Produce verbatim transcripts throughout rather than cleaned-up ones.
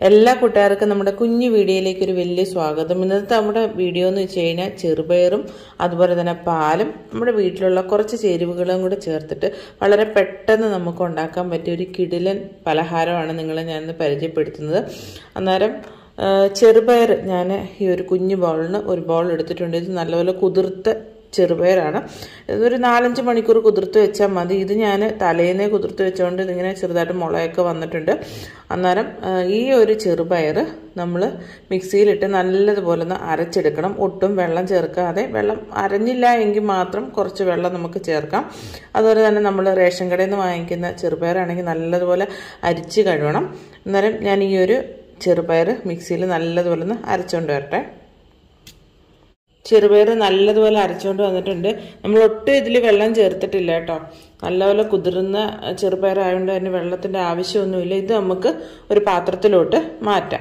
എല്ലാ കൂട്ടുകാർക്കും നമ്മുടെ കുഞ്ഞു വീഡിയോയിലേക്ക് ഒരു വലിയ സ്വാഗതം. ഇന്നത്തെ നമ്മുടെ വീഡിയോ എന്ന് വെച്ച് കഴിഞ്ഞാൽ ചെറുപയറും അതുപോലെ തന്നെ പാലും നമ്മുടെ വീട്ടിലുള്ള കുറച്ച് ചേരുവകളും കൂടെ ചേർത്തിട്ട് വളരെ പെട്ടെന്ന് നമുക്ക് ഉണ്ടാക്കാൻ പറ്റിയ ഒരു കിടിലൻ പലഹാരമാണ് നിങ്ങളെ ഞാനിന്ന് പരിചയപ്പെടുത്തുന്നത്. അന്നേരം ചെറുപയർ ഞാൻ ഈ ഒരു കുഞ്ഞു ബൗളിന് ഒരു ബൗൾ എടുത്തിട്ടുണ്ട്. ഇത് നല്ലപോലെ കുതിർത്ത് ചെറുപയറാണ്. ഇതൊരു നാലഞ്ച് മണിക്കൂർ കുതിർത്ത് വെച്ചാൽ മതി. ഇത് ഞാൻ തലേന്നേ കുതിർത്ത് വെച്ചുകൊണ്ട് ഇതിങ്ങനെ ചെറുതായിട്ട് മുളയൊക്കെ വന്നിട്ടുണ്ട്. അന്നേരം ഈ ഒരു ചെറുപയർ നമ്മൾ മിക്സിയിലിട്ട് നല്ലതുപോലെ ഒന്ന് അരച്ചെടുക്കണം. ഒട്ടും വെള്ളം ചേർക്കാതെ, വെള്ളം അരഞ്ഞില്ല എങ്കിൽ മാത്രം കുറച്ച് വെള്ളം നമുക്ക് ചേർക്കാം. അതുപോലെ തന്നെ നമ്മൾ റേഷൻ കടയിൽ നിന്ന് വാങ്ങിക്കുന്ന ചെറുപയറാണെങ്കിൽ നല്ലതുപോലെ അരിച്ച് കഴുകണം. അന്നേരം ഞാൻ ഈ ഒരു ചെറുപയർ മിക്സിയിൽ നല്ലതുപോലെ ഒന്ന് അരച്ചുകൊണ്ട് വരട്ടെ. ചെറുപയർ നല്ലതുപോലെ അരച്ചുകൊണ്ട് വന്നിട്ടുണ്ട്. നമ്മൾ ഒട്ടും ഇതിൽ വെള്ളം ചേർത്തിട്ടില്ല കേട്ടോ. നല്ലപോലെ കുതിർന്ന ചെറുപയർ ആയതുകൊണ്ട് തന്നെ വെള്ളത്തിൻ്റെ ആവശ്യമൊന്നുമില്ല. ഇത് നമുക്ക് ഒരു പാത്രത്തിലോട്ട് മാറ്റാം.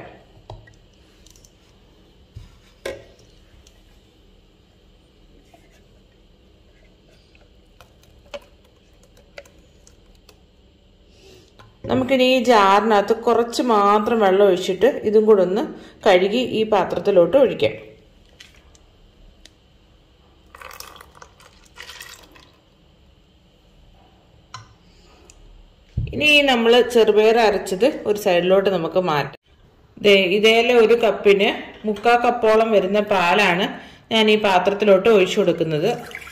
നമുക്കിനി ഈ ജാറിനകത്ത് കുറച്ച് മാത്രം വെള്ളം ഒഴിച്ചിട്ട് ഇതും കൂടെ ഒന്ന് കഴുകി ഈ പാത്രത്തിലോട്ട് ഒഴിക്കാം. ഇനി നമ്മൾ ചെറുപയർ അരച്ചത് ഒരു സൈഡിലോട്ട് നമുക്ക് മാറ്റാം. ഇതേലെ ഒരു കപ്പിന് മുക്കാൽ കപ്പോളം വരുന്ന പാലാണ് ഞാൻ ഈ പാത്രത്തിലോട്ട് ഒഴിച്ചു കൊടുക്കുന്നത്.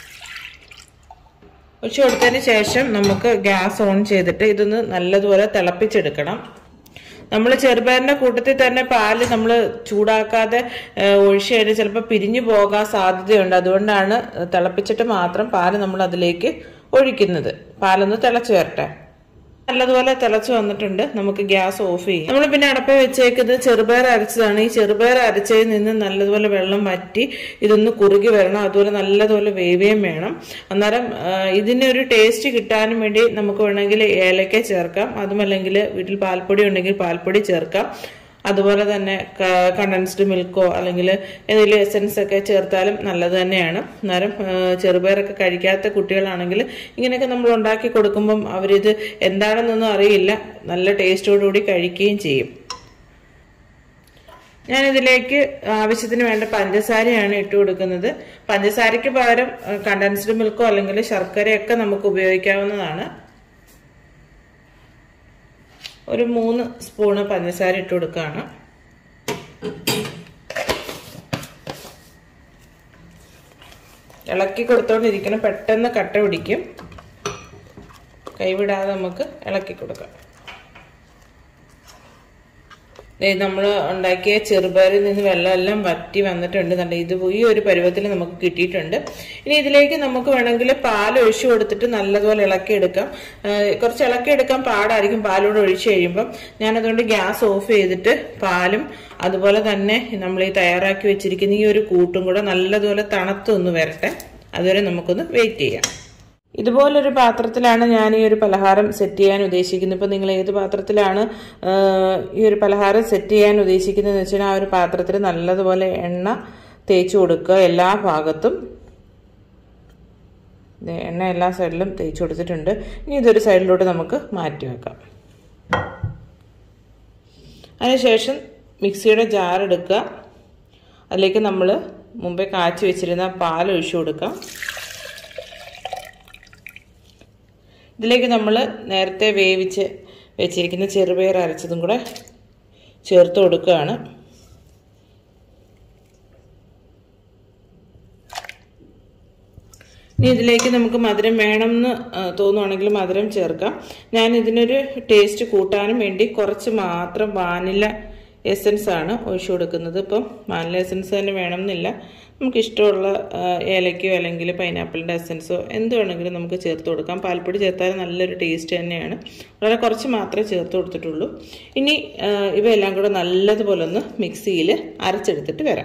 ഒഴിച്ചു കൊടുത്തതിന് ശേഷം നമുക്ക് ഗ്യാസ് ഓൺ ചെയ്തിട്ട് ഇതൊന്ന് നല്ലതുപോലെ തിളപ്പിച്ചെടുക്കണം. നമ്മൾ ചെറുപയറിന്റെ കൂട്ടത്തിൽ തന്നെ പാല് നമ്മൾ ചൂടാക്കാതെ ഒഴിച്ചു കഴിഞ്ഞാൽ ചിലപ്പോൾ പിരിഞ്ഞു പോകാൻ സാധ്യതയുണ്ട്. അതുകൊണ്ടാണ് തിളപ്പിച്ചിട്ട് മാത്രം പാല് നമ്മൾ അതിലേക്ക് ഒഴിക്കുന്നത്. പാലൊന്ന് തിളച്ചു വരട്ടെ. നല്ലതുപോലെ തിളച്ചു വന്നിട്ടുണ്ട്. നമുക്ക് ഗ്യാസ് ഓഫ് ചെയ്യാം. നമ്മൾ പിന്നെ അടപ്പ വെച്ചേക്കുന്നത് ചെറുപയർ അരച്ചതാണ്. ഈ ചെറുപയർ അരച്ചതിൽ നിന്ന് നല്ലതുപോലെ വെള്ളം വറ്റി ഇതൊന്ന് കുറുകി വരണം. അതുപോലെ നല്ലതുപോലെ വേവുകയും വേണം. അന്നേരം ഇതിനൊരു ടേസ്റ്റ് കിട്ടാനും വേണ്ടി നമുക്ക് വേണമെങ്കിൽ ഏലക്ക ചേർക്കാം. അതുമല്ലെങ്കിൽ വീട്ടിൽ പാൽപ്പൊടി ഉണ്ടെങ്കിൽ പാൽപ്പൊടി ചേർക്കാം. അതുപോലെ തന്നെ കണ്ടൻസ്ഡ് മിൽക്കോ അല്ലെങ്കിൽ ഏതെങ്കിലും എസൻസ് ഒക്കെ ചേർത്താലും നല്ലത് തന്നെയാണ്. അന്നേരം ചെറുപയറൊക്കെ കഴിക്കാത്ത കുട്ടികളാണെങ്കിൽ ഇങ്ങനെയൊക്കെ നമ്മൾ ഉണ്ടാക്കി കൊടുക്കുമ്പം അവരിത് എന്താണെന്നൊന്നും അറിയില്ല, നല്ല ടേസ്റ്റോടുകൂടി കഴിക്കുകയും ചെയ്യും. ഞാനിതിലേക്ക് ആവശ്യത്തിന് വേണ്ട പഞ്ചസാരയാണ് ഇട്ട് കൊടുക്കുന്നത്. പഞ്ചസാരയ്ക്ക് പകരം കണ്ടൻസ്ഡ് മിൽക്കോ അല്ലെങ്കിൽ ശർക്കരയൊക്കെ നമുക്ക് ഉപയോഗിക്കാവുന്നതാണ്. ഒരു മൂന്ന് സ്പൂണ് പഞ്ചസാര ഇട്ട് കൊടുക്കുകയാണ്. ഇളക്കി കൊടുത്തോണ്ടിരിക്കണം, പെട്ടെന്ന് കട്ട പിടിക്കും. കൈവിടാതെ നമുക്ക് ഇളക്കി കൊടുക്കാം. നമ്മൾ ഉണ്ടാക്കിയ ചെറുപയറിൽ നിന്ന് വെള്ളമെല്ലാം വറ്റി വന്നിട്ടുണ്ട്. നല്ല ഇത് ഈ ഒരു പരുവത്തിൽ നമുക്ക് കിട്ടിയിട്ടുണ്ട്. ഇനി ഇതിലേക്ക് നമുക്ക് വേണമെങ്കിൽ പാൽ ഒഴിച്ചു കൊടുത്തിട്ട് നല്ലതുപോലെ ഇളക്കിയെടുക്കാം. കുറച്ച് ഇളക്കിയെടുക്കാൻ പാടായിരിക്കും പാലൂടെ ഒഴിച്ചു കഴിയുമ്പം. ഞാനതുകൊണ്ട് ഗ്യാസ് ഓഫ് ചെയ്തിട്ട് പാലും അതുപോലെ തന്നെ നമ്മൾ ഈ തയ്യാറാക്കി വെച്ചിരിക്കുന്ന ഈ ഒരു കൂട്ടും കൂടെ നല്ലതുപോലെ തണുത്തൊന്ന് വരട്ടെ. അതുവരെ നമുക്കൊന്ന് വെയിറ്റ് ചെയ്യാം. ഇതുപോലൊരു പാത്രത്തിലാണ് ഞാൻ ഈ ഒരു പലഹാരം സെറ്റ് ചെയ്യാൻ ഉദ്ദേശിക്കുന്നത്. ഇപ്പം നിങ്ങൾ ഏത് പാത്രത്തിലാണ് ഈ ഒരു പലഹാരം സെറ്റ് ചെയ്യാൻ ഉദ്ദേശിക്കുന്നതെന്ന് വെച്ചാൽ ആ ഒരു പാത്രത്തിൽ നല്ലതുപോലെ എണ്ണ തേച്ച് കൊടുക്കുക എല്ലാ ഭാഗത്തും. എണ്ണ എല്ലാ സൈഡിലും തേച്ച് കൊടുത്തിട്ടുണ്ട്. ഇനി ഇതൊരു സൈഡിലോട്ട് നമുക്ക് മാറ്റി വെക്കാം. അതിനുശേഷം മിക്സിയുടെ ജാർ എടുക്കുക. അതിലേക്ക് നമ്മൾ മുമ്പേ കാച്ചി വെച്ചിരുന്ന പാൽ ഒഴിച്ചു കൊടുക്കാം. ഇതിലേക്ക് നമ്മൾ നേരത്തെ വേവിച്ച് വെച്ചിരിക്കുന്ന ചെറുപയർ അരച്ചതും കൂടെ ചേർത്ത് കൊടുക്കുകയാണ്. ഇനി ഇതിലേക്ക് നമുക്ക് മധുരം വേണമെന്ന് തോന്നുവാണെങ്കിൽ മധുരം ചേർക്കാം. ഞാൻ ഇതിനൊരു ടേസ്റ്റ് കൂട്ടാനും വേണ്ടി കുറച്ച് മാത്രം വാനില എസൻസ് ആണ് ഒഴിച്ചു കൊടുക്കുന്നത്. ഇപ്പം വാനില എസൻസ് തന്നെ വേണമെന്നില്ല, നമുക്ക് ഇഷ്ടമുള്ള ഏലക്കയോ അല്ലെങ്കിൽ പൈനാപ്പിളിൻ്റെ എസൻസോ എന്ത് വേണമെങ്കിലും നമുക്ക് ചേർത്ത് കൊടുക്കാം. പാൽപ്പൊടി ചേർത്താൽ നല്ലൊരു ടേസ്റ്റ് തന്നെയാണ്. വളരെ കുറച്ച് മാത്രമേ ചേർത്ത് കൊടുത്തിട്ടുള്ളൂ. ഇനി ഇവയെല്ലാം കൂടെ നല്ലതുപോലെ ഒന്ന് മിക്സിയിൽ അരച്ചെടുത്തിട്ട് വരാം.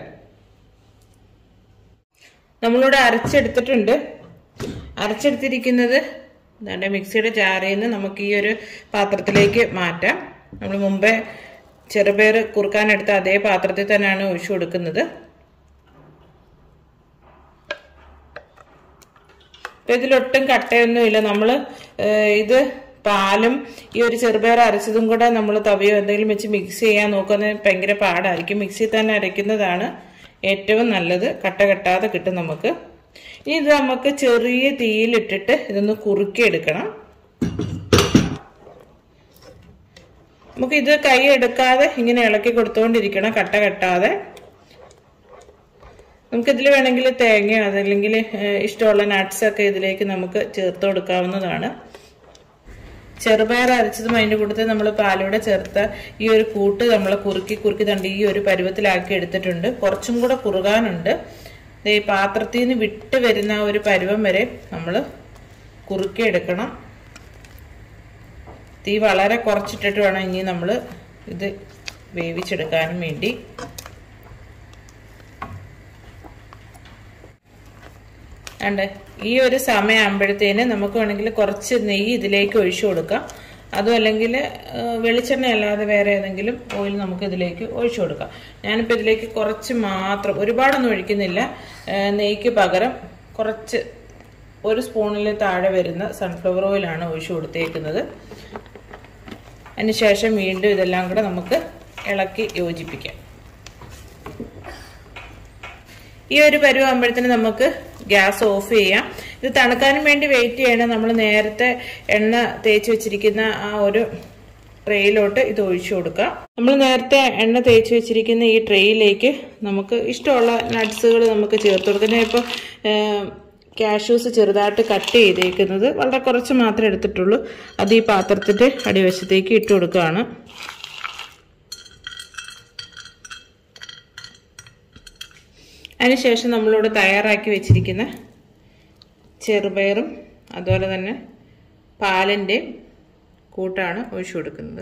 നമ്മളിവിടെ അരച്ചെടുത്തിട്ടുണ്ട്. അരച്ചെടുത്തിരിക്കുന്നത് എന്താണ്ട് മിക്സിയുടെ ജാറിൽ നിന്ന് നമുക്ക് ഈ ഒരു പാത്രത്തിലേക്ക് മാറ്റാം. നമ്മൾ മുമ്പേ ചെറുപയർ കുറുക്കാനെടുത്ത അതേ പാത്രത്തിൽ തന്നെയാണ് ഒഴിച്ചു കൊടുക്കുന്നത്. ഇതിലൊട്ടും കട്ടയൊന്നുമില്ല. നമ്മൾ ഇത് പാലും ഈ ഒരു ചെറുപയർ അരച്ചതും കൂടെ നമ്മൾ തവിയോ എന്തെങ്കിലും വെച്ച് മിക്സ് ചെയ്യാൻ നോക്കുന്നത് ഭയങ്കര പാടായിരിക്കും. മിക്സിയിൽ തന്നെ അരയ്ക്കുന്നതാണ് ഏറ്റവും നല്ലത്. കട്ട കെട്ടാതെ കിട്ടും നമുക്ക്. ഇനി ഇത് നമുക്ക് ചെറിയ തീയിലിട്ടിട്ട് ഇതൊന്ന് കുറുക്കിയെടുക്കണം. നമുക്കിത് കൈ എടുക്കാതെ ഇങ്ങനെ ഇളക്കി കൊടുത്തുകൊണ്ടിരിക്കണം, കട്ട കെട്ടാതെ. നമുക്കിതിൽ വേണമെങ്കിൽ തേങ്ങ അതല്ലെങ്കിൽ ഇഷ്ടമുള്ള നട്ട്സ് ഒക്കെ ഇതിലേക്ക് നമുക്ക് ചേർത്ത് കൊടുക്കാവുന്നതാണ്. ചെറുപയർ അരച്ചതും അതിൻ്റെ കൂട്ടത്തിൽ നമ്മൾ പാലൂടെ ചേർത്ത ഈ ഒരു കൂട്ട് നമ്മൾ കുറുക്കി കുറുക്കി തണ്ട് ഈ ഒരു പരുവത്തിലാക്കി എടുത്തിട്ടുണ്ട്. കുറച്ചും കൂടെ കുറുകാനുണ്ട്. ഈ പാത്രത്തിൽ നിന്ന് വിട്ട് വരുന്ന ഒരു പരുവം വരെ നമ്മൾ കുറുക്കി എടുക്കണം. തീ വളരെ കുറച്ചിട്ടിട്ട് വേണം ഇനി നമ്മൾ ഇത് വേവിച്ചെടുക്കാനും വേണ്ടി. ഉണ്ട് ഈ ഒരു സമയമാകുമ്പോഴത്തേന് നമുക്ക് വേണമെങ്കിൽ കുറച്ച് നെയ്യ് ഇതിലേക്ക് ഒഴിച്ചു കൊടുക്കാം. അതും അല്ലെങ്കിൽ വെളിച്ചെണ്ണ അല്ലാതെ വേറെ ഏതെങ്കിലും ഓയിൽ നമുക്ക് ഇതിലേക്ക് ഒഴിച്ചു കൊടുക്കാം. ഞാനിപ്പോൾ ഇതിലേക്ക് കുറച്ച് മാത്രം, ഒരുപാടൊന്നും ഒഴിക്കുന്നില്ല. നെയ്ക്ക് പകരം കുറച്ച് ഒരു സ്പൂണിൽ താഴെ വരുന്ന സൺഫ്ലവർ ഓയിലാണ് ഒഴിച്ചു കൊടുത്തേക്കുന്നത്. അതിനുശേഷം വീണ്ടും ഇതെല്ലാം കൂടെ നമുക്ക് ഇളക്കി യോജിപ്പിക്കാം. ഈ ഒരു പരുവാകുമ്പോഴത്തേന് നമുക്ക് ഗ്യാസ് ഓഫ് ചെയ്യാം. ഇത് തണുക്കാനും വേണ്ടി വെയിറ്റ് ചെയ്യണം. നമ്മൾ നേരത്തെ എണ്ണ തേച്ച് വെച്ചിരിക്കുന്ന ആ ഒരു ട്രേയിലോട്ട് ഇത് ഒഴിച്ചു കൊടുക്കാം. നമ്മൾ നേരത്തെ എണ്ണ തേച്ച് വെച്ചിരിക്കുന്ന ഈ ട്രേയിലേക്ക് നമുക്ക് ഇഷ്ടമുള്ള നട്ട്സുകൾ നമുക്ക് ചേർത്ത് കൊടുക്കാം. ഞാൻ ഇപ്പോൾ കാഷ്യൂസ് ചെറുതായിട്ട് കട്ട് ചെയ്തേക്കുന്നത് വളരെ കുറച്ച് മാത്രമേ എടുത്തിട്ടുള്ളൂ. അത് ഈ പാത്രത്തിൻ്റെ അടിവശത്തേക്ക് ഇട്ട് കൊടുക്കുകയാണ്. അതിനുശേഷം നമ്മളിവിടെ തയ്യാറാക്കി വെച്ചിരിക്കുന്ന ചെറുപയറും അതുപോലെ തന്നെ പാലിൻ്റെ കൂട്ടാണ് ഒഴിച്ചു കൊടുക്കുന്നത്.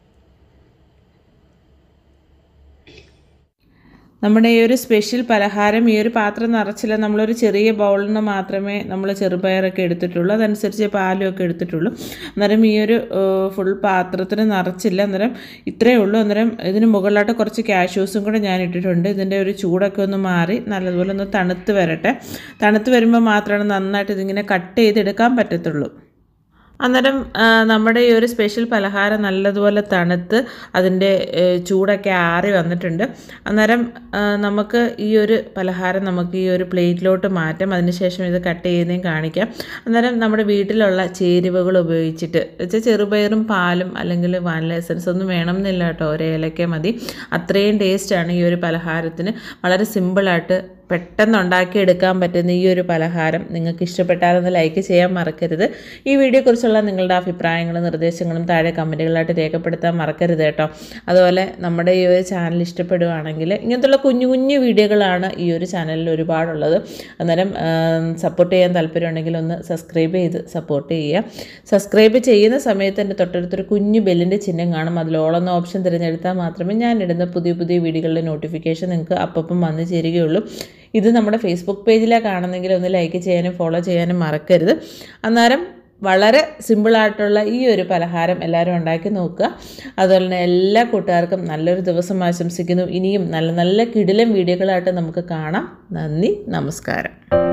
നമ്മുടെ ഈ ഒരു സ്പെഷ്യൽ പലഹാരം ഈ ഒരു പാത്രം നിറച്ചില്ല. നമ്മളൊരു ചെറിയ ബൗളിന് മാത്രമേ നമ്മൾ ചെറുപയറൊക്കെ എടുത്തിട്ടുള്ളൂ, അതനുസരിച്ച് പാലും ഒക്കെ എടുത്തിട്ടുള്ളൂ. അന്നേരം ഈ ഒരു ഫുൾ പാത്രത്തിന് നിറച്ചില്ല. അന്നേരം ഇത്രയേ ഉള്ളൂ. അന്നേരം ഇതിന് മുകളിലായിട്ട് കുറച്ച് കാഷ്യൂസും കൂടെ ഞാൻ ഇട്ടിട്ടുണ്ട്. ഇതിൻ്റെ ഒരു ചൂടൊക്കെ ഒന്ന് മാറി നല്ലതുപോലെ ഒന്ന് തണുത്ത് വരട്ടെ. തണുത്ത് വരുമ്പോൾ മാത്രമാണ് നന്നായിട്ട് ഇതിങ്ങനെ കട്ട് ചെയ്തെടുക്കാൻ പറ്റത്തുള്ളൂ. അന്നേരം നമ്മുടെ ഈ ഒരു സ്പെഷ്യൽ പലഹാരം നല്ലതുപോലെ തണുത്ത് അതിൻ്റെ ചൂടൊക്കെ ആറി വന്നിട്ടുണ്ട്. അന്നേരം നമുക്ക് ഈ ഒരു പലഹാരം നമുക്ക് ഈ ഒരു പ്ലേറ്റിലോട്ട് മാറ്റാം. അതിനുശേഷം ഇത് കട്ട് ചെയ്യുന്നതും കാണിക്കാം. അന്നേരം നമ്മുടെ വീട്ടിലുള്ള ചേരുവകൾ ഉപയോഗിച്ചിട്ട് വെച്ചാൽ ചെറുപയറും പാലും അല്ലെങ്കിൽ വാനില എസൻസ് ഒന്നും വേണമെന്നില്ല കേട്ടോ, ഒരു ഏലക്ക മതി. അത്രയും ടേസ്റ്റാണ് ഈ ഒരു പലഹാരത്തിന്. വളരെ സിമ്പിളായിട്ട് പെട്ടെന്ന് ഉണ്ടാക്കിയെടുക്കാൻ പറ്റുന്ന ഈ ഒരു പലഹാരം നിങ്ങൾക്ക് ഇഷ്ടപ്പെട്ടാലൊന്ന് ലൈക്ക് ചെയ്യാൻ മറക്കരുത്. ഈ വീഡിയോയെക്കുറിച്ചുള്ള നിങ്ങളുടെ അഭിപ്രായങ്ങളും നിർദ്ദേശങ്ങളും താഴെ കമൻറ്റുകളായിട്ട് രേഖപ്പെടുത്താൻ മറക്കരുത് കേട്ടോ. അതുപോലെ നമ്മുടെ ഈ ഒരു ചാനൽ ഇഷ്ടപ്പെടുകയാണെങ്കിൽ ഇങ്ങനത്തുള്ള കുഞ്ഞു കുഞ്ഞു വീഡിയോകളാണ് ഈ ഒരു ചാനലിൽ ഒരുപാടുള്ളത്. അന്നേരം സപ്പോർട്ട് ചെയ്യാൻ താല്പര്യമുണ്ടെങ്കിൽ ഒന്ന് സബ്സ്ക്രൈബ് ചെയ്ത് സപ്പോർട്ട് ചെയ്യുക. സബ്സ്ക്രൈബ് ചെയ്യുന്ന സമയത്ത് എൻ്റെ തൊട്ടടുത്തൊരു കുഞ്ഞു ബെല്ലിൻ്റെ ചിഹ്നം കാണും. അതിൽ ഓൾ എന്ന ഓപ്ഷൻ തിരഞ്ഞെടുത്താൽ മാത്രമേ ഞാൻ ഇടുന്ന പുതിയ പുതിയ വീഡിയോകളുടെ നോട്ടിഫിക്കേഷൻ നിങ്ങൾക്ക് അപ്പം വന്ന് ചേരുകയുള്ളൂ. ഇത് നമ്മുടെ ഫേസ്ബുക്ക് പേജിലാണ് കാണുന്നെങ്കിൽ ഒന്ന് ലൈക്ക് ചെയ്യാനും ഫോളോ ചെയ്യാനും മറക്കരുത്. അന്നേരം വളരെ സിമ്പിളായിട്ടുള്ള ഈ ഒരു പലഹാരം എല്ലാവരും ഉണ്ടാക്കി നോക്കുക. അതുപോലെ തന്നെ എല്ലാ കൂട്ടുകാർക്കും നല്ലൊരു ദിവസം ആശംസിക്കുന്നു. ഇനിയും നല്ല നല്ല കിടിലൻ വീഡിയോകളായിട്ട് നമുക്ക് കാണാം. നന്ദി, നമസ്കാരം.